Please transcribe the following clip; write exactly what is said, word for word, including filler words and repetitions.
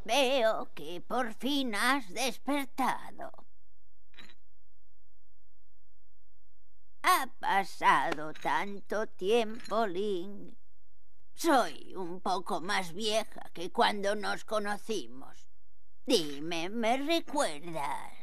Veo que por fin has despertado. Ha pasado tanto tiempo, Link. Soy un poco más vieja que cuando nos conocimos. Dime, ¿me recuerdas?